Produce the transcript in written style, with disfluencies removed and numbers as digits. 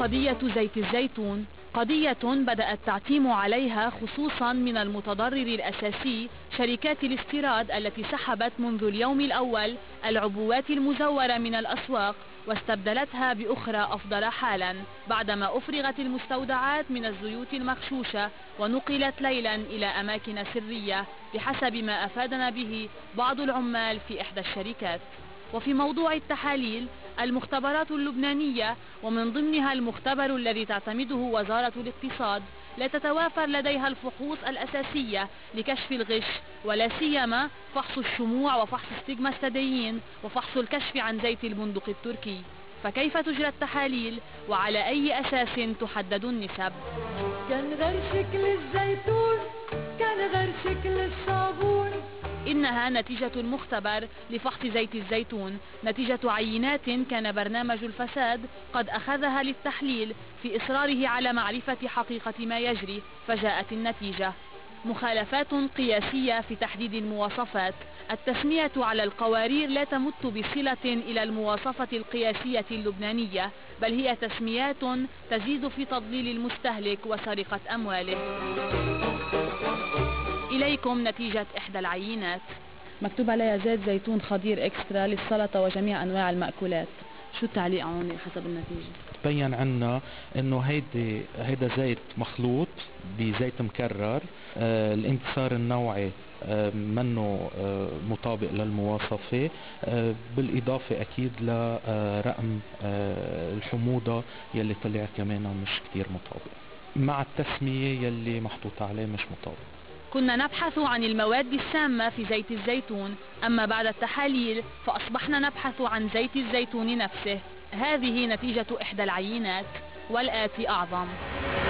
قضية زيت الزيتون قضية بدأت تعتيم عليها خصوصا من المتضرر الأساسي شركات الاستيراد التي سحبت منذ اليوم الأول العبوات المزورة من الأسواق واستبدلتها بأخرى أفضل حالا بعدما أفرغت المستودعات من الزيوت المغشوشة ونقلت ليلا إلى أماكن سرية بحسب ما أفادنا به بعض العمال في إحدى الشركات. وفي موضوع التحاليل المختبرات اللبنانية ومن ضمنها المختبر الذي تعتمده وزارة الاقتصاد لا تتوافر لديها الفحوص الأساسية لكشف الغش ولا سيما فحص الشموع وفحص ستيغماستاديين وفحص الكشف عن زيت البندق التركي. فكيف تجرى التحاليل وعلى أي أساس تحدد النسب؟ كان غير شكل الزيتون كان غير شكل الصابون. إنها نتيجة المختبر لفحص زيت الزيتون، نتيجة عينات كان برنامج الفساد قد أخذها للتحليل في إصراره على معرفة حقيقة ما يجري، فجاءت النتيجة مخالفات قياسية في تحديد المواصفات. التسمية على القوارير لا تمت بصلة إلى المواصفة القياسية اللبنانية، بل هي تسميات تزيد في تضليل المستهلك وسرقة أمواله. إليكم نتيجة إحدى العينات، مكتوب عليها زيت زيتون خضير إكسترا للسلطة وجميع أنواع المأكولات. شو التعليق هون حسب النتيجة؟ تبين عنا انه هيدا زيت مخلوط بزيت مكرر. الانكسار النوعي منه مطابق للمواصفة، بالإضافة أكيد لرقم الحموضة يلي طلع كمان مش كتير مطابق مع التسمية يلي محطوطة عليه، مش مطابق. كنا نبحث عن المواد السامة في زيت الزيتون، أما بعد التحاليل فأصبحنا نبحث عن زيت الزيتون نفسه. هذه نتيجة إحدى العينات والآتي أعظم.